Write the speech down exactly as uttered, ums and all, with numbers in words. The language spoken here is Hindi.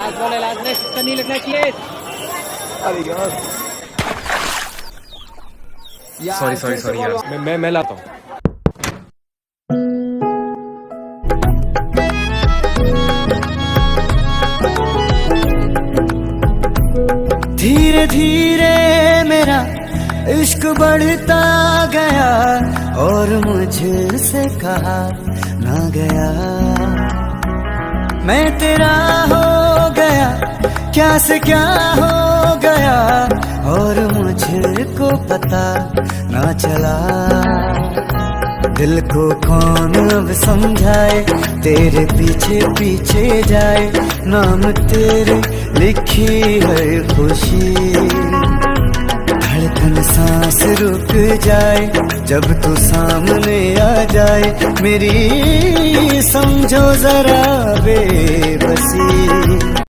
लास्ट बॉल है, लास्ट में सिक्सर नहीं लगना चाहिए। अरे यार सॉरी सॉरी सॉरी यार, मैं मैं मैं लाता हूँ। धीरे धीरे मेरा इश्क बढ़ता गया और मुझसे कहा ना गया, मैं तेरा हो गया, क्या से क्या हो गया और मुझको पता ना चला। दिल को कौन अब समझाए, तेरे पीछे पीछे जाए, नाम तेरे लिखी है खुशी। धड़कन सांस रुक जाए जब तू सामने आ जाए, मेरी समझो जरा बेबसी।